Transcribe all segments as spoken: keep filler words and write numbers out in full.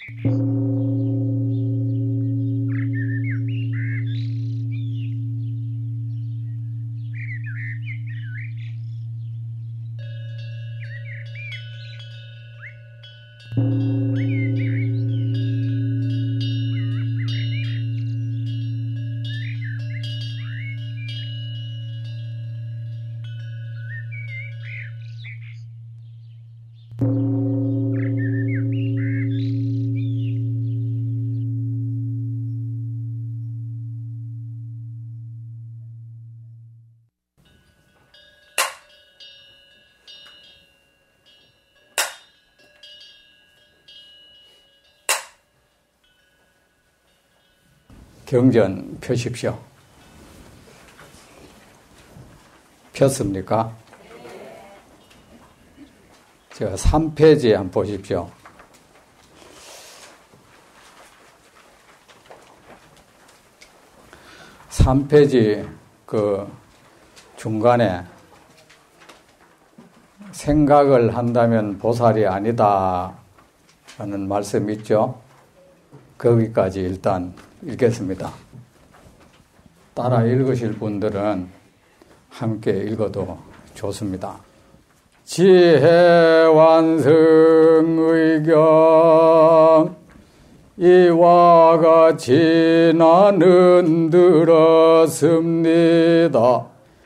경전 펴십시오. 폈습니까? 제가 삼 페이지에 한번 보십시오. 삼 페이지 그 중간에 생각을 한다면 보살이 아니다 라는 말씀 있죠? 거기까지 일단 읽겠습니다. 따라 읽으실 분들은 함께 읽어도 좋습니다. 지혜완성의경 이와 같이 나는 들었습니다.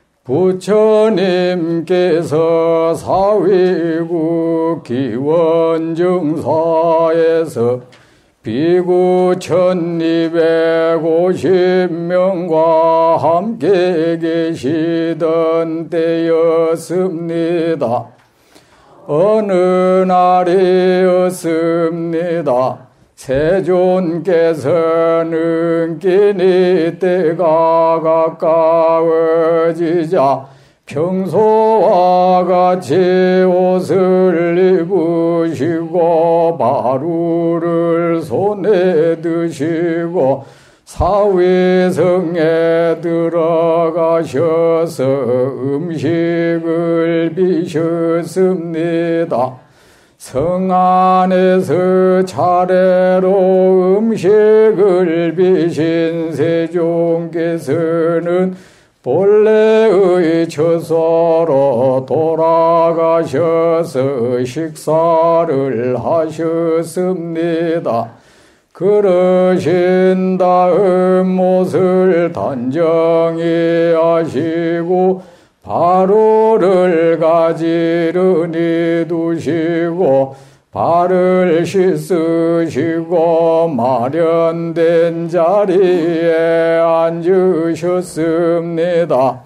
부처님께서 사위국 기원증사에서 비구 천이백오십 명과 함께 계시던 때였습니다. 어느 날이었습니다. 세존께서는 끼니 때가 가까워지자 평소와 같이 옷을 입으시고 바루를 손에 드시고 사위성에 들어가셔서 음식을 비셨습니다. 성 안에서 차례로 음식을 비신 세존께서는 본래의 처소로 돌아가셔서 식사를 하셨습니다. 그러신 다음 옷을 단정히 하시고 바루를 가지런히 두시고 발을 씻으시고 마련된 자리에 앉으셨습니다.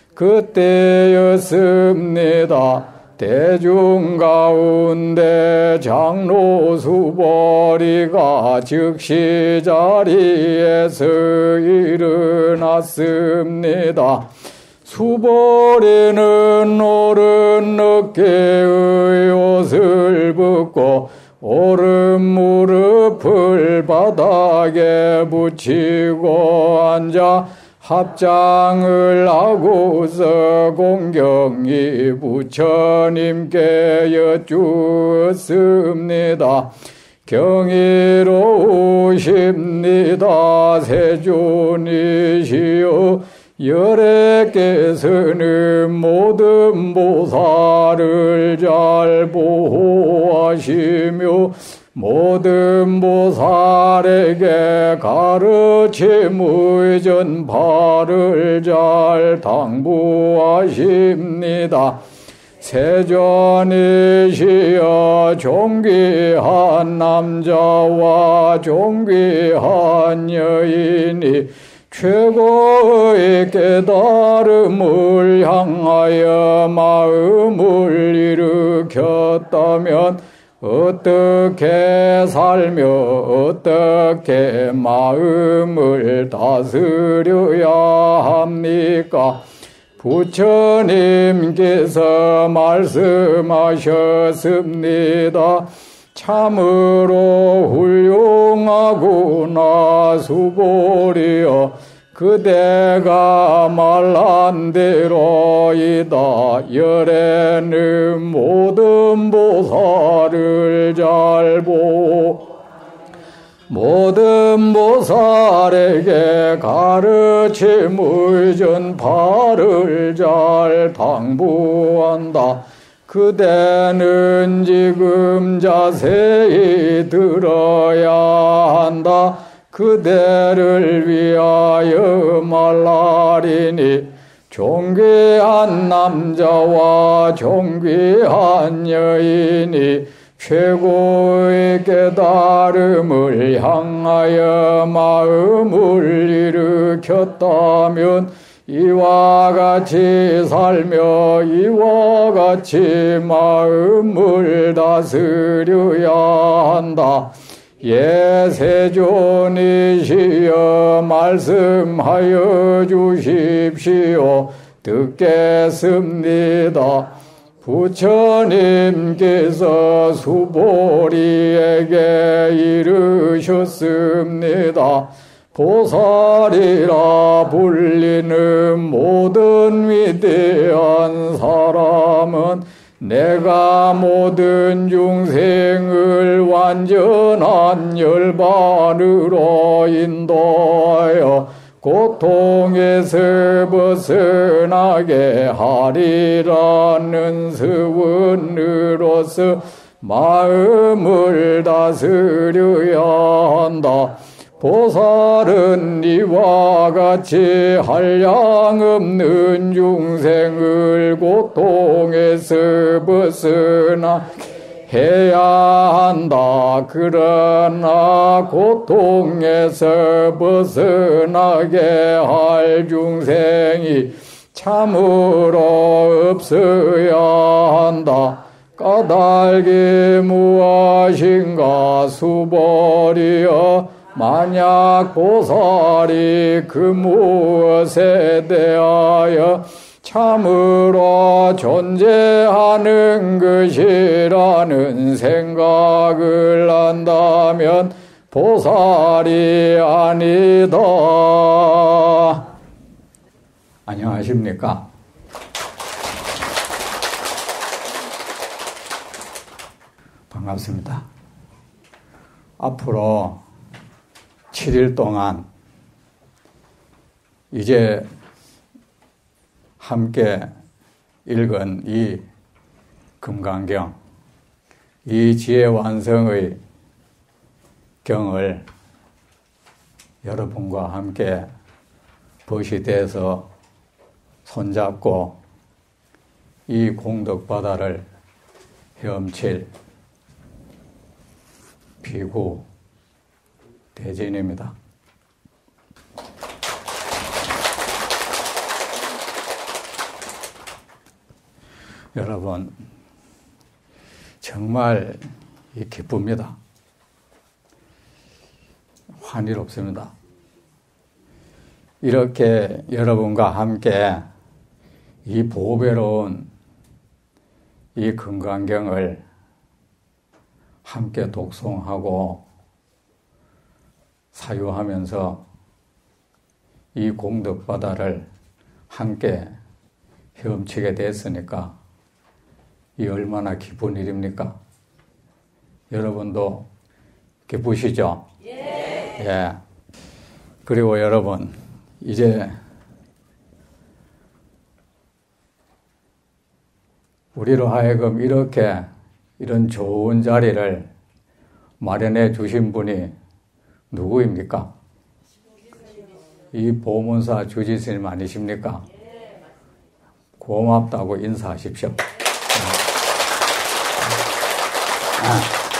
그때였습니다. 대중 가운데 장로 수보리가 즉시 자리에서 일어났습니다. 수보리는 오른 어깨의 옷을 벗고 오른 무릎을 바닥에 붙이고 앉아 합장을 하고서 공경히 부처님께 여쭈었습니다. 경이로우십니다. 세존이시여 열애께서는 모든 보살을 잘 보호하시며 모든 보살에게 가르침의 전파를 잘 당부하십니다. 세존이시여 존귀한 남자와 존귀한 여인이 최고의 깨달음을 향하여 마음을 일으켰다면 어떻게 살며 어떻게 마음을 다스려야 합니까? 부처님께서 말씀하셨습니다. 참으로 훌륭하구나 수보리여 그대가 말한 대로이다. 열애는 모든 보살을 잘 모든 보살에게 가르침의 전파를 잘 당부한다. 그대는 지금 자세히 들어야 한다. 그대를 위하여 말하리니 존귀한 남자와 존귀한 여인이 최고의 깨달음을 향하여 마음을 일으켰다면 이와 같이 살며 이와 같이 마음을 다스려야 한다. 예, 세존이시여 말씀하여 주십시오. 듣겠습니다. 부처님께서 수보리에게 이르셨습니다. 보살이라 불리는 모든 위대한 사람은 내가 모든 중생을 완전한 열반으로 인도하여 고통에서 벗어나게 하리라는 서원으로서 마음을 다스려야 한다. 보살은 이와 같이 한량없는 중생을 고통에서 벗어나 해야 한다. 그러나 고통에서 벗어나게 할 중생이 참으로 없어야 한다. 까닭이 무엇인가 수보리여 만약 보살이 그 무엇에 대하여 참으로 존재하는 것이라는 생각을 한다면 보살이 아니다. 안녕하십니까? 반갑습니다. 앞으로 칠 일 동안 이제 함께 읽은 이 금강경, 이 지혜완성의 경을 여러분과 함께 벗이돼서 손잡고 이 공덕바다를 헤엄칠 비구 대진입니다. 여러분, 정말 기쁩니다. 환희롭습니다. 이렇게 여러분과 함께 이 보배로운 이 금강경을 함께 독송하고 사유하면서 이 공덕바다를 함께 헤엄치게 됐으니까 이 얼마나 기쁜 일입니까? 여러분도 기쁘시죠? 예. 예. 그리고 여러분, 이제 우리로 하여금 이렇게 이런 좋은 자리를 마련해 주신 분이 누구입니까? 이 보문사 주지스님 아니십니까? 고맙다고 인사하십시오. 아.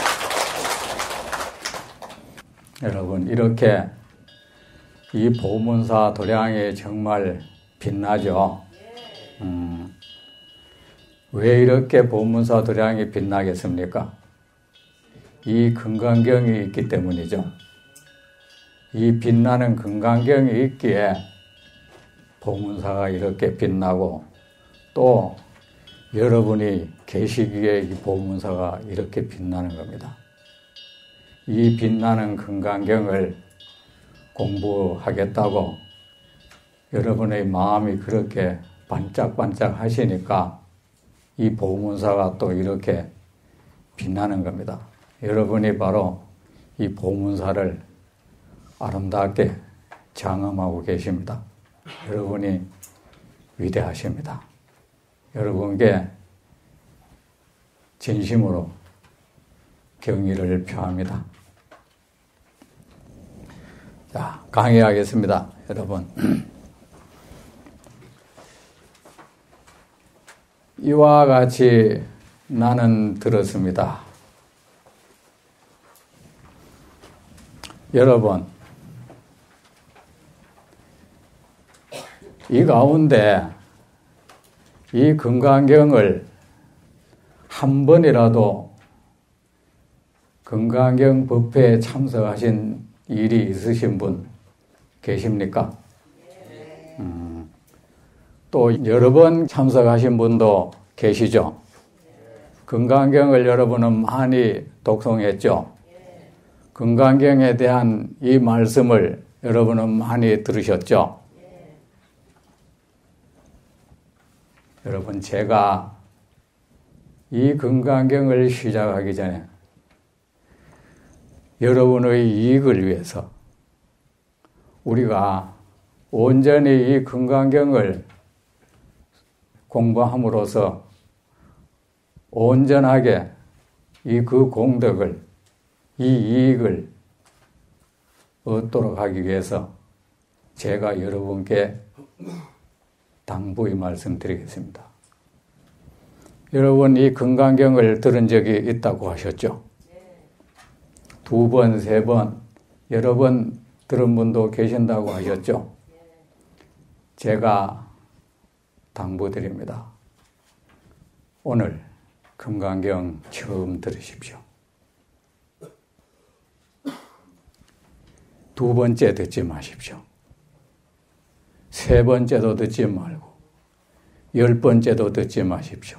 여러분, 이렇게 이 보문사 도량이 정말 빛나죠? 음, 왜 이렇게 보문사 도량이 빛나겠습니까? 이 금강경이 있기 때문이죠. 이 빛나는 금강경이 있기에 보문사가 이렇게 빛나고 또 여러분이 계시기에 이 보문사가 이렇게 빛나는 겁니다. 이 빛나는 금강경을 공부하겠다고 여러분의 마음이 그렇게 반짝반짝 하시니까 이 보문사가 또 이렇게 빛나는 겁니다. 여러분이 바로 이 보문사를 아름답게 장엄하고 계십니다. 여러분이 위대하십니다. 여러분께 진심으로 경의를 표합니다. 자, 강의하겠습니다. 여러분. 이와 같이 나는 들었습니다. 여러분, 이 가운데 이 금강경을 한 번이라도 금강경 법회에 참석하신 일이 있으신 분 계십니까? 음, 또 여러 번 참석하신 분도 계시죠? 금강경을 여러분은 많이 독송했죠? 금강경에 대한 이 말씀을 여러분은 많이 들으셨죠? 여러분, 제가 이 금강경을 시작하기 전에 여러분의 이익을 위해서 우리가 온전히 이 금강경을 공부함으로써 온전하게 이 그 공덕을, 이 이익을 얻도록 하기 위해서 제가 여러분께 당부의 말씀드리겠습니다. 여러분, 이 금강경을 들은 적이 있다고 하셨죠? 두 번, 세 번, 여러 번 들은 분도 계신다고 하셨죠? 제가 당부드립니다. 오늘 금강경 처음 들으십시오. 두 번째 듣지 마십시오. 세 번째도 듣지 말고 열 번째도 듣지 마십시오.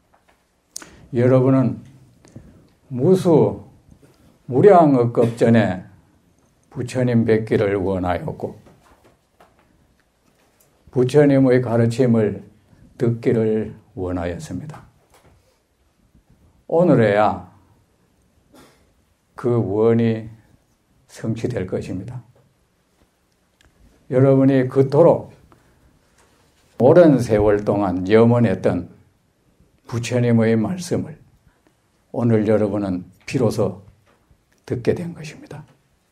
여러분은 무수 무량억급 전에 부처님 뵙기를 원하였고 부처님의 가르침을 듣기를 원하였습니다. 오늘에야 그 원이 성취될 것입니다. 여러분이 그토록 오랜 세월 동안 염원했던 부처님의 말씀을 오늘 여러분은 비로소 듣게 된 것입니다.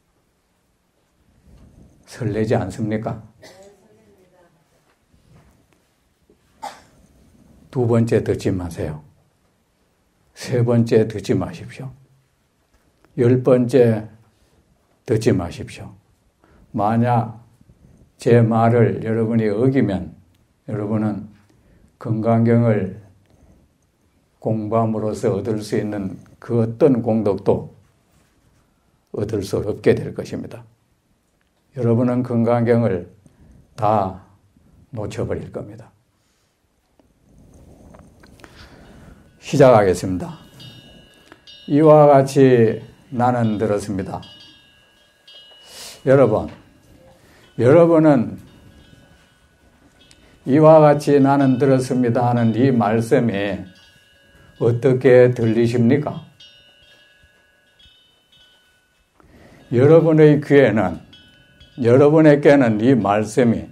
설레지 않습니까? 두 번째 듣지 마세요. 세 번째 듣지 마십시오. 열 번째 듣지 마십시오. 만약 제 말을 여러분이 어기면 여러분은 금강경을 공부함으로써 얻을 수 있는 그 어떤 공덕도 얻을 수 없게 될 것입니다. 여러분은 금강경을 다 놓쳐버릴 겁니다. 시작하겠습니다. 이와 같이 나는 들었습니다. 여러분, 여러분은 이와 같이 나는 들었습니다 하는 이 말씀이 어떻게 들리십니까? 여러분의 귀에는, 여러분에게는 이 말씀이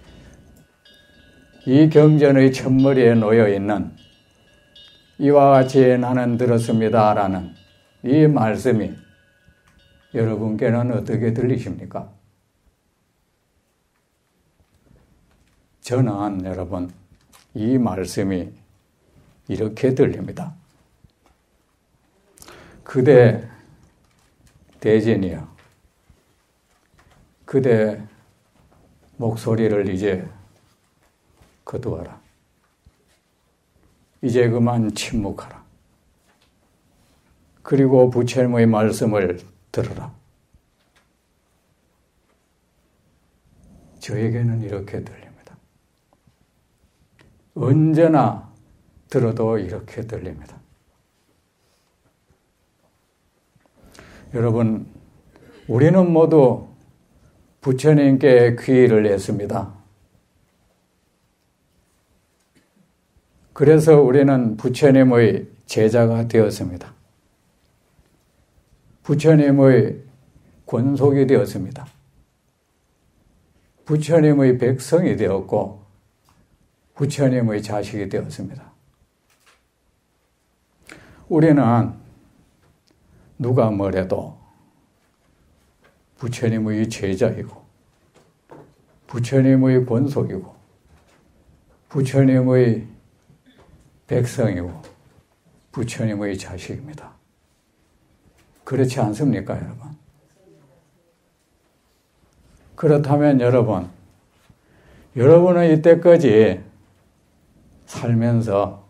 이 경전의 첫머리에 놓여 있는 이와 같이 나는 들었습니다 라는 이 말씀이 여러분께는 어떻게 들리십니까? 저는 여러분 이 말씀이 이렇게 들립니다. 그대 대진이여, 그대 목소리를 이제 거두어라. 이제 그만 침묵하라. 그리고 부처님의 말씀을 들어라. 저에게는 이렇게 들립니다. 언제나 들어도 이렇게 들립니다. 여러분, 우리는 모두 부처님께 귀의를 했습니다. 그래서 우리는 부처님의 제자가 되었습니다. 부처님의 권속이 되었습니다. 부처님의 백성이 되었고 부처님의 자식이 되었습니다. 우리는 누가 뭐래도 부처님의 제자이고 부처님의 권속이고 부처님의 백성이고 부처님의 자식입니다. 그렇지 않습니까, 여러분? 그렇다면 여러분, 여러분은 이때까지 살면서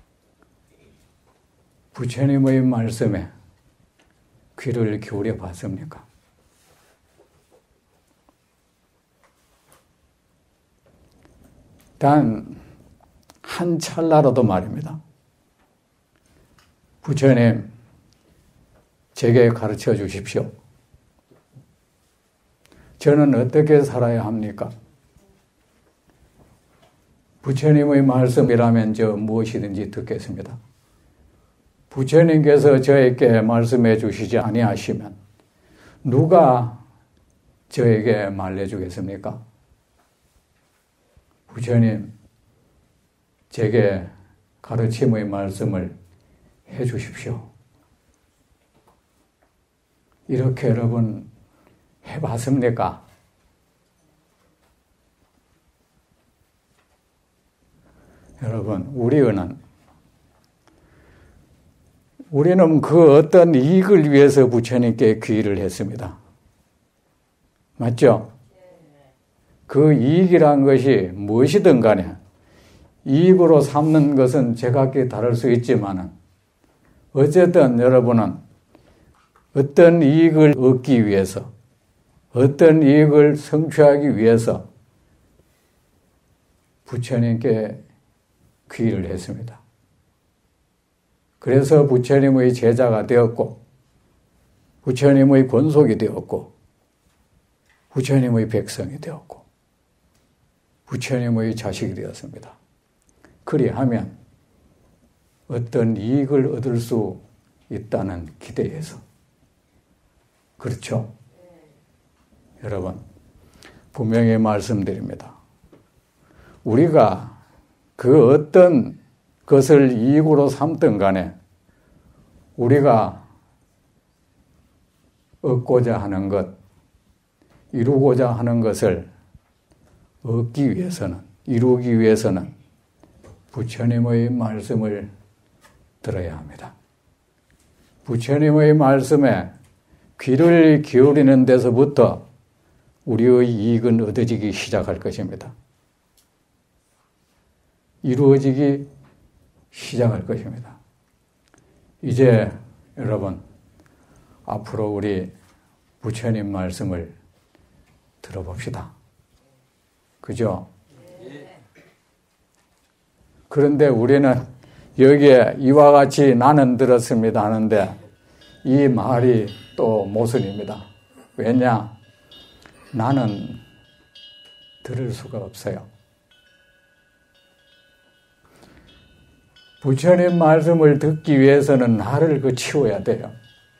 부처님의 말씀에 귀를 기울여 봤습니까? 단 한 찰나라도 말입니다. 부처님, 제게 가르쳐 주십시오. 저는 어떻게 살아야 합니까? 부처님의 말씀이라면 저 무엇이든지 듣겠습니다. 부처님께서 저에게 말씀해 주시지 아니하시면 누가 저에게 말해 주겠습니까? 부처님, 제게 가르침의 말씀을 해 주십시오. 이렇게 여러분 해봤습니까? 여러분, 우리는 우리는 그 어떤 이익을 위해서 부처님께 귀의를 했습니다. 맞죠? 그 이익이란 것이 무엇이든 간에 이익으로 삼는 것은 제각기 다를 수 있지만 어쨌든 여러분은 어떤 이익을 얻기 위해서 어떤 이익을 성취하기 위해서 부처님께 귀의를 했습니다. 그래서 부처님의 제자가 되었고 부처님의 권속이 되었고 부처님의 백성이 되었고 부처님의 자식이 되었습니다. 그리하면 어떤 이익을 얻을 수 있다는 기대에서 그렇죠? 여러분, 분명히 말씀드립니다. 우리가 그 어떤 것을 이익으로 삼든 간에 우리가 얻고자 하는 것, 이루고자 하는 것을 얻기 위해서는, 이루기 위해서는 부처님의 말씀을 들어야 합니다. 부처님의 말씀에 귀를 기울이는 데서부터 우리의 이익은 얻어지기 시작할 것입니다. 이루어지기 시작할 것입니다. 이제 여러분, 앞으로 우리 부처님 말씀을 들어봅시다. 그죠? 그런데 우리는 여기에 이와 같이 나는 들었습니다 하는데 이 말이 또 모순입니다. 왜냐? 나는 들을 수가 없어요. 부처님 말씀을 듣기 위해서는 나를 그 치워야 돼요.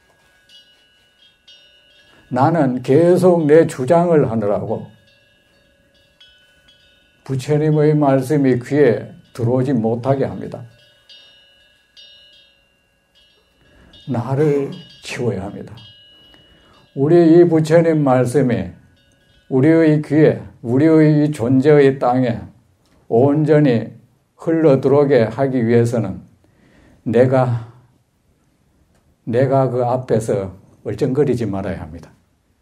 나는 계속 내 주장을 하느라고 부처님의 말씀이 귀에 들어오지 못하게 합니다. 나를 치워야 합니다. 우리 이 부처님 말씀이 우리의 귀에, 우리의 이 존재의 땅에 온전히 흘러들어오게 하기 위해서는 내가, 내가 그 앞에서 얼쩡거리지 말아야 합니다.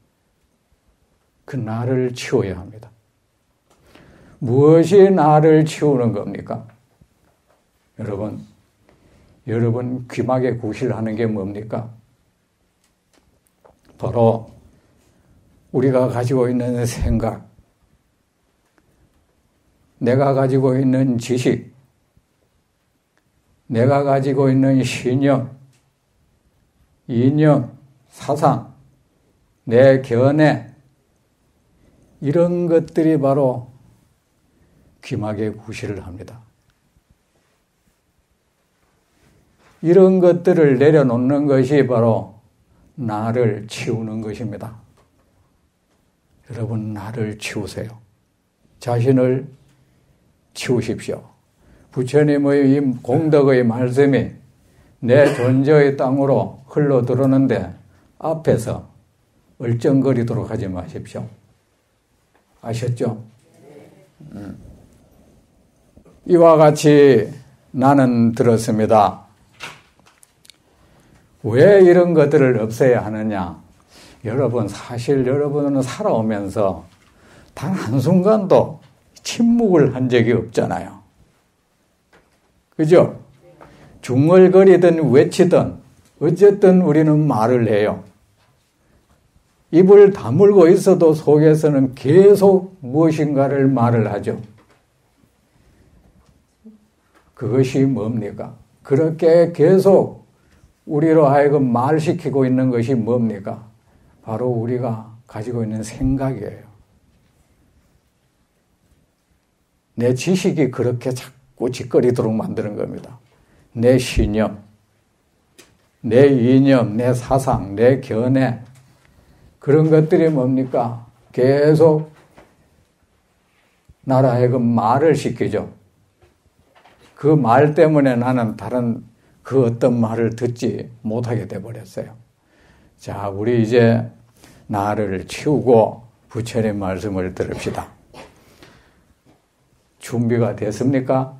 그 나를 치워야 합니다. 무엇이 나를 치우는 겁니까? 여러분, 여러분 귀마개 구실하는 게 뭡니까? 바로 우리가 가지고 있는 생각, 내가 가지고 있는 지식, 내가 가지고 있는 신념, 이념, 사상, 내 견해, 이런 것들이 바로 귀마개 구실을 합니다. 이런 것들을 내려놓는 것이 바로 나를 치우는 것입니다. 여러분, 나를 치우세요. 자신을 치우십시오. 부처님의 이 공덕의 말씀이 내 존재의 땅으로 흘러 들어오는데 앞에서 얼쩡거리도록 하지 마십시오. 아셨죠? 음. 이와 같이 나는 들었습니다. 왜 이런 것들을 없애야 하느냐? 여러분, 사실 여러분은 살아오면서 단 한순간도 침묵을 한 적이 없잖아요. 그죠? 중얼거리든 외치든 어쨌든 우리는 말을 해요. 입을 다물고 있어도 속에서는 계속 무엇인가를 말을 하죠. 그것이 뭡니까? 그렇게 계속 우리로 하여금 말시키고 있는 것이 뭡니까? 바로 우리가 가지고 있는 생각이에요. 내 지식이 그렇게 자꾸 짓거리도록 만드는 겁니다. 내 신념, 내 이념, 내 사상, 내 견해, 그런 것들이 뭡니까? 계속 나라 하여금 말을 시키죠. 그 말 때문에 나는 다른 그 어떤 말을 듣지 못하게 돼버렸어요. 자, 우리 이제 나를 치우고 부처님 말씀을 들읍시다. 준비가 됐습니까?